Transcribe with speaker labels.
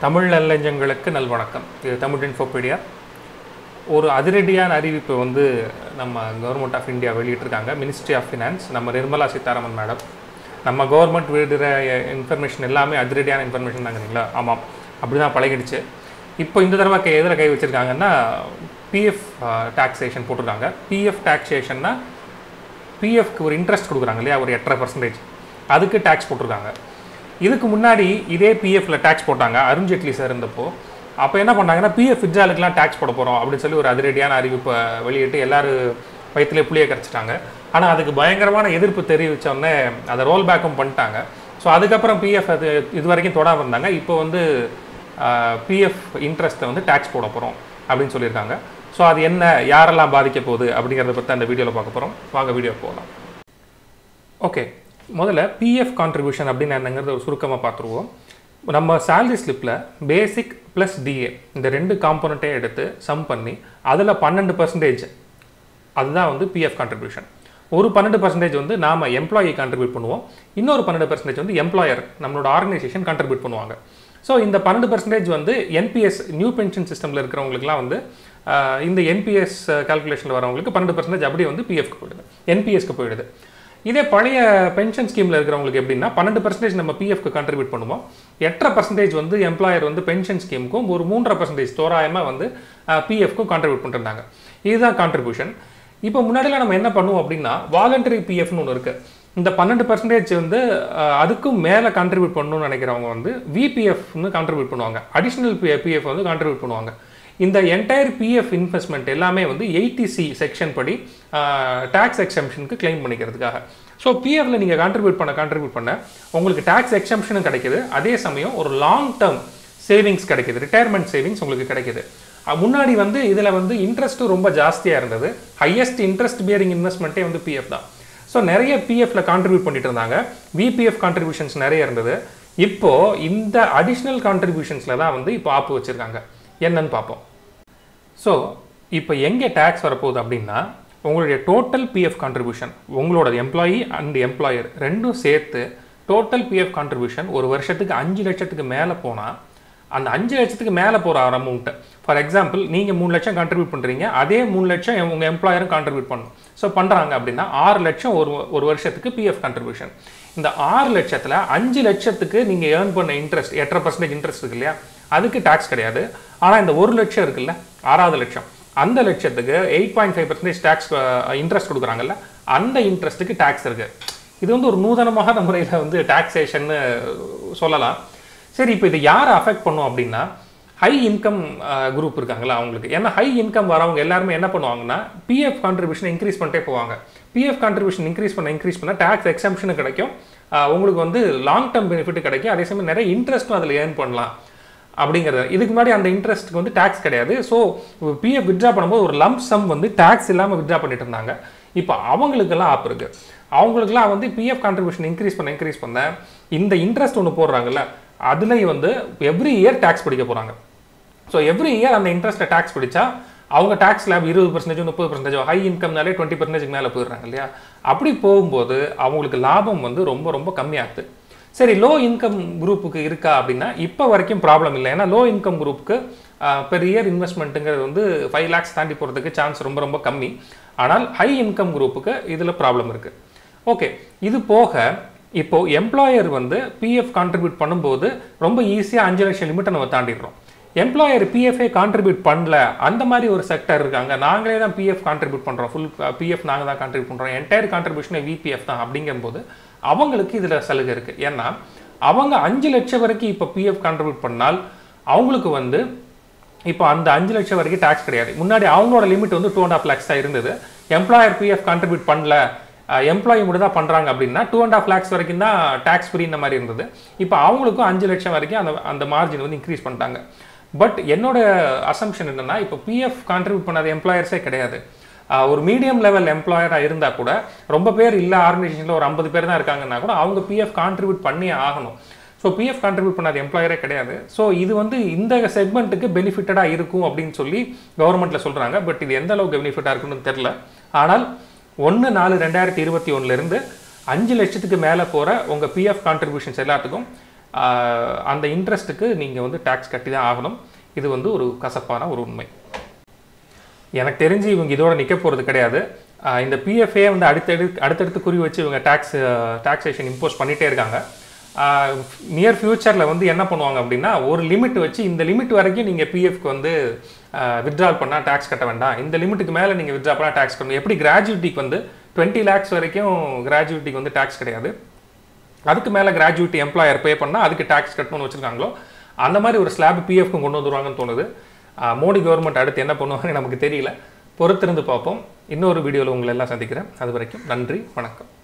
Speaker 1: தமிழ் நல்லெஞ்சங்களுக்கு நல்வணக்கம். இது தமிழ் இன்ஃபோபீடியா. ஒரு அதிரடியான அறிவிப்பு வந்து நம்ம கவர்மெண்ட் ஆஃப் இந்தியா வெளியிட்டிருக்காங்க. மினிஸ்ட்ரி ஆஃப் ஃபினான்ஸ், நம்ம நிர்மலா சீதாராமன் மேடம். நம்ம கவர்மெண்ட் விடுற இன்ஃபர்மேஷன் எல்லாமே அதிரடியான இன்ஃபர்மேஷன் தாங்கிறீங்களா? ஆமாம், அப்படி தான் பழகிடுச்சு. இப்போ இந்த தடவை எதில் கை வச்சுருக்காங்கன்னா பிஎஃப் டாக்ஸேஷன் போட்டிருக்காங்க. பிஎஃப் டாக்ஸேஷன்னா பிஎஃப்க்கு ஒரு இன்ட்ரெஸ்ட் கொடுக்குறாங்க இல்லையா, ஒரு 8.5%, அதுக்கு டேக்ஸ் போட்டிருக்காங்க. இதுக்கு முன்னாடி இதே பிஎஃப்ல டேக்ஸ் போட்டாங்க அருண்ஜேட்லி சார் இருந்தப்போ. அப்போ என்ன பண்ணாங்கன்னா பிஎஃப் வித்ட்ராலுக்குலாம் டேக்ஸ் போட போகிறோம் அப்படின்னு சொல்லி ஒரு அதிரடியான அறிவிப்பை வெளியிட்டு எல்லாரும் வயிற்றுலேயே புளியை கரைச்சிட்டாங்க. ஆனால் அதுக்கு பயங்கரமான எதிர்ப்பு தெரிவித்தோடனே அதை ரோல் பேக்கும் பண்ணிட்டாங்க. ஸோ அதுக்கப்புறம் பிஎஃப் அது இது வரைக்கும் தொடாமல் இருந்தாங்க. இப்போ வந்து பிஎஃப் இன்ட்ரெஸ்ட்டை வந்து டேக்ஸ் போட போகிறோம் அப்படின்னு சொல்லியிருக்காங்க. ஸோ அது என்ன, யாரெல்லாம் பாதிக்க போகுது அப்படிங்கிறத பற்றி அந்த வீடியோவில் பார்க்க போகிறோம். வாங்க வீடியோ போகலாம். ஓகே, முதல்ல பிஎஃப் கான்ட்ரிபியூஷன் அப்படின்னு என்னங்கிறத ஒரு சுருக்கமாக பார்த்துருவோம். நம்ம சேலரி ஸ்லிப்பில் பேசிக் ப்ளஸ் டிஏ இந்த 2 காம்போனண்ட்டே எடுத்து சம் பண்ணி அதில் 12% அதுதான் வந்து பிஎஃப் கான்ட்ரிபியூஷன். ஒரு 12% வந்து நாம் எம்ப்ளாயி கான்ட்ரிபியூட் பண்ணுவோம், இன்னொரு 12% வந்து எம்ப்ளாயர் நம்மளோட ஆர்கனைசேஷன் கான்ட்ரிபியூட் பண்ணுவாங்க. ஸோ இந்த 12% வந்து என்பிஎஸ் நியூ பென்ஷன் சிஸ்டமில் இருக்கிறவங்களுக்குலாம் வந்து இந்த என்பிஎஸ் கால்குலேஷனில் வரவங்களுக்கு 12% அப்படியே வந்து பிஎஃப்க்கு போயிடுது, என்பிஎஸ்க்கு போயிடுது. இதே பழைய பென்ஷன் ஸ்கீமில் இருக்கிறவங்களுக்கு எப்படின்னா 12% நம்ம பிஎஃப்க்கு கான்ட்ரிபியூட் பண்ணுவோம், 8% வந்து எம்ப்ளாயர் வந்து பென்ஷன் ஸ்கீமுக்கும், ஒரு 3.5% தோராயமாக வந்து பிஎஃப்க்கும் கான்ட்ரிபியூட் பண்ணிருந்தாங்க. இதுதான் கான்ட்ரிபியூஷன். இப்போ முன்னாடிலாம் நம்ம என்ன பண்ணுவோம் அப்படின்னா வாலண்டரி பிஎஃப்னு ஒன்று இருக்குது. இந்த 12% வந்து அதுக்கும் மேலே கான்ட்ரிபியூட் பண்ணணும்னு நினைக்கிறவங்க வந்து விபிஎஃப்னு கான்ட்ரிபியூட் பண்ணுவாங்க, அடிஷ்னல் பிஎஃப் வந்து கான்ட்ரிபியூட் பண்ணுவாங்க. இந்த என்டையர் பிஎஃப் இன்வெஸ்ட்மெண்ட் எல்லாமே வந்து 80C செக்ஷன் படி டேக்ஸ் எக்ஸம்ஷனுக்கு கிளைம் பண்ணிக்கிறதுக்காக. ஸோ பிஎஃப்ல நீங்கள் கான்ட்ரிபியூட் பண்ண உங்களுக்கு டேக்ஸ் எக்ஸம்ஷனும் கிடைக்குது, அதே சமயம் ஒரு லாங் டேர்ம் சேவிங்ஸ் கிடைக்குது, ரிட்டையர்மெண்ட் சேவிங்ஸ் உங்களுக்கு கிடைக்குது. முன்னாடி வந்து இதில் வந்து இன்ட்ரெஸ்ட்டும் ரொம்ப ஜாஸ்தியாக இருந்தது. ஹையஸ்ட் இன்ட்ரெஸ்ட் பியரிங் இன்வெஸ்ட்மெண்ட்டே வந்து பிஎஃப் தான். ஸோ நிறைய பிஎஃப்ல கான்ட்ரிபியூட் பண்ணிட்டு இருந்தாங்க, விபிஎஃப் கான்ட்ரிபியூஷன்ஸ் நிறைய இருந்தது. இப்போ இந்த அடிஷ்னல் கான்ட்ரிபியூஷன்ஸில் தான் வந்து இப்போ ஆப்பு வச்சுருக்காங்க. என்னன்னு பார்ப்போம். ஸோ இப்போ எங்கே டேக்ஸ் வரப்போகுது அப்படின்னா உங்களுடைய டோட்டல் பிஎஃப் கான்ட்ரிபியூஷன், உங்களோட எம்ப்ளாயி அண்ட் எம்ப்ளாயர் ரெண்டும் சேர்த்து டோட்டல் பிஎஃப் கான்ட்ரிபியூஷன் ஒரு வருஷத்துக்கு 5 லட்சத்துக்கு மேலே போனால் அந்த 5 லட்சத்துக்கு மேலே போகிற அமௌண்ட்டு, ஃபார் எக்ஸாம்பிள் நீங்கள் 3 லட்சம் கான்ட்ரிபியூட் பண்ணுறீங்க, அதே 3 லட்சம் உங்கள் எம்ப்ளாயரும் கான்ட்ரிபியூட் பண்ணணும். ஸோ பண்ணுறாங்க அப்படின்னா 6 லட்சம் ஒரு வருஷத்துக்கு பிஎஃப் கான்ட்ரிபியூஷன். இந்த 6 லட்சத்தில் 5 லட்சத்துக்கு நீங்கள் ஏர்ன் பண்ண இன்ட்ரெஸ்ட் 8.5% இன்ட்ரெஸ்ட் இருக்கு இல்லையா, அதுக்கு டேக்ஸ் கிடையாது. ஆனால் இந்த 1 லட்சம் இருக்குல்ல, 6வது லட்சம், அந்த லட்சத்துக்கு 8.5% டேக்ஸ் இன்ட்ரெஸ்ட் கொடுக்குறாங்கல்ல, அந்த இன்ட்ரெஸ்ட்டுக்கு டேக்ஸ் இருக்குது. இது வந்து ஒரு நூதனமான முறையில் வந்து டாக்ஸேஷன்னு சொல்லலாம். சரி, இப்போ இது யாரை அஃபெக்ட் பண்ணும் அப்படின்னா ஹை இன்கம் குரூப் இருக்காங்களா அவங்களுக்கு. ஏன்னா ஹை இன்கம் வரவங்க எல்லாருமே என்ன பண்ணுவாங்கன்னா பிஎஃப் கான்ட்ரிபியூஷன் இன்க்ரீஸ் பண்ணிட்டே போவாங்க. பிஎஃப் கான்ட்ரிபியூஷன் இன்க்ரீஸ் பண்ண டேக்ஸ் எக்ஸம்ஷனும் கிடைக்கும், உங்களுக்கு வந்து லாங் டேர்ம் பெனிஃபிட் கிடைக்கும், அதே சமயம் நிறைய இன்ட்ரெஸ்ட்டும் அதில் ஏர்ன் பண்ணலாம் அப்படிங்கிறது. இதுக்கு முன்னாடி அந்த இன்ட்ரெஸ்ட்டுக்கு வந்து டேக்ஸ் கிடையாது. ஸோ பிஎஃப் வித்ட்ரா பண்ணும்போது ஒரு லம்ப் சம் வந்து டேக்ஸ் இல்லாமல் வித்ட்ரா பண்ணிட்டு இருந்தாங்க. இப்போ அவங்களுக்கெல்லாம் ஆப் இருக்கு. அவங்களுக்குலாம் வந்து பிஎஃப் கான்ட்ரிபியூஷன் இன்க்ரீஸ் பண்ண இந்த இன்ட்ரெஸ்ட் ஒன்று போடுறாங்கல்ல, அதுலேயும் வந்து எவ்ரி இயர் டேக்ஸ் பிடிக்க போகிறாங்க. ஸோ எவ்ரி இயர் அந்த இன்ட்ரெஸ்ட்டை டேக்ஸ் பிடிச்சா அவங்க டேக்ஸ் லேப் 20%, 30%, ஹை இன்கம்னாலே 20% மேலே போயிடுறாங்க இல்லையா. அப்படி போகும்போது அவங்களுக்கு லாபம் வந்து ரொம்ப ரொம்ப கம்மியாகுது. சரி, லோ இன்கம் குரூப்புக்கு இருக்கா அப்படின்னா இப்போ வரைக்கும் ப்ராப்ளம் இல்லை. ஏன்னா லோ இன்கம் குரூப்புக்கு பெர் இயர் இன்வெஸ்ட்மெண்ட்டுங்கிறது வந்து 5 lakhs தாண்டி போகிறதுக்கு சான்ஸ் ரொம்ப ரொம்ப கம்மி. ஆனால் ஹை இன்கம் குரூப்புக்கு இதில் ப்ராப்ளம் இருக்குது. ஓகே, இது போக இப்போ எம்ப்ளாயர் வந்து பிஎஃப் கான்ட்ரிபியூட் பண்ணும்போது ரொம்ப ஈஸியாக 5 லட்சம் லிமிட்டை நம்ம தாண்டிடுறோம். எம்ப்ளாயர் பிஎஃப்ஏ கான்ட்ரிபியூட் பண்ணல, அந்த மாதிரி ஒரு செக்டர் இருக்காங்க, நாங்களே தான் பிஎஃப் கான்ட்ரிபியூட் பண்ணுறோம், ஃபுல் பிஎஃப் நாங்கள் தான் கான்ட்ரிபியூட் பண்ணுறோம், என்டையர் கான்ட்ரிபியூஷனே விபிஎஃப் தான் அப்படிங்கும்போது அவங்களுக்கு இதில் சலுகை இருக்குது. ஏன்னா அவங்க 5 லட்சம் வரைக்கும் இப்போ பிஎஃப் கான்ட்ரிபியூட் பண்ணால் அவங்களுக்கு வந்து இப்போ அந்த 5 லட்சம் வரைக்கும் டேக்ஸ் கிடையாது. முன்னாடி அவங்களோட லிமிட் வந்து 2.5 lakhs தான் இருந்தது. எம்ப்ளாயர் பிஎஃப் கான்ட்ரிபியூட் பண்ணல, எம்ப்ளாயி மட்டும் தான் பண்ணுறாங்க அப்படின்னா 2.5 lakhs வரைக்கும் தான் டேக்ஸ் ஃப்ரீ இந்த மாதிரி இருந்தது. இப்போ அவங்களுக்கும் 5 லட்சம் வரைக்கும் அந்த மார்ஜின் வந்து இன்க்ரீஸ் பண்ணிட்டாங்க. பட் என்னோட அசம்ஷன் என்னன்னா இப்போ பிஎஃப் கான்ட்ரிபியூட் பண்ணாத எம்ப்ளாயர்ஸே கிடையாது. ஒரு மீடியம் லெவல் எம்ப்ளாயராக இருந்தால் கூட, ரொம்ப பேர் இல்லை ஆர்கனைசேஷனில் ஒரு 50 பேர் தான் இருக்காங்கன்னா கூட அவங்க பிஎஃப் கான்ட்ரிபியூட் பண்ணி ஆகணும். ஸோ பிஎஃப் கான்ட்ரிபியூட் பண்ணாத எம்ப்ளாயரே கிடையாது. ஸோ இது வந்து இந்த செக்மெண்ட்டுக்கு பெனிஃபிட்டடாக இருக்கும் அப்படின்னு சொல்லி கவர்மெண்ட்டில் சொல்கிறாங்க. பட் இது எந்த அளவுக்கு பெனிஃபிட்டாக இருக்குன்னு தெரில. ஆனால் 1/4/2021 5 லட்சத்துக்கு மேலே போகிற உங்கள் பிஎஃப் கான்ட்ரிபியூஷன்ஸ் எல்லாத்துக்கும் அந்த இன்ட்ரெஸ்ட்டுக்கு நீங்கள் வந்து டேக்ஸ் கட்டி தான் ஆகணும். இது வந்து ஒரு கசப்பான ஒரு உண்மை. எனக்கு தெரிஞ்சு இவங்க இதோட நிற்க போகிறது கிடையாது. இந்த பிஎஃப்ஏ வந்து அடுத்தடுத்து குறி வச்சு இவங்க டாக்ஸேஷன் இம்போஸ் பண்ணிகிட்டே இருக்காங்க. நியர் ஃப்யூச்சரில் வந்து என்ன பண்ணுவாங்க அப்படின்னா, ஒரு லிமிட் வச்சு இந்த லிமிட் வரைக்கும் நீங்கள் பிஎஃப்க்கு வந்து வித்ட்ரால் பண்ணால் டேக்ஸ் கட்ட வேண்டாம், இந்த லிமிட்டுக்கு மேலே நீங்கள் வித்ட்ரா பண்ணால் டேக்ஸ் கட்டணும். எப்படி கிராஜுவிட்டிக்கு வந்து 20 lakhs வரைக்கும் கிராஜுவிட்டிக்கு வந்து டேக்ஸ் கிடையாது, அதுக்கு மேலே கிராஜுவிட்டி எம்ப்ளாயர் பே பண்ணால் அதுக்கு டேக்ஸ் கட்டணும்னு வச்சுருக்காங்களோ அந்த மாதிரி ஒரு ஸ்லாப் பிஎஃப்க்கும் கொண்டு வந்துருவாங்கன்னு தோணுது. மோடி கவர்மெண்ட் அடுத்து என்ன பண்ணுவாங்கன்னு நமக்கு தெரியல. பொறுத்திருந்து பார்ப்போம். இன்னொரு வீடியோவில் உங்களை எல்லாம் சந்திக்கிறேன். அது வரைக்கும் நன்றி, வணக்கம்.